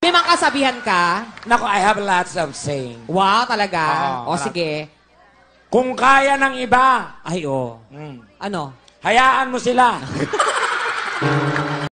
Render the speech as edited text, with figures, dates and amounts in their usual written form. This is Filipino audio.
May mga kasabihan ka? Nako, I have lots of saying. Wow, talaga? Oo, O, sige. Kung kaya ng iba, Ay, o. Ano? hayaan mo sila.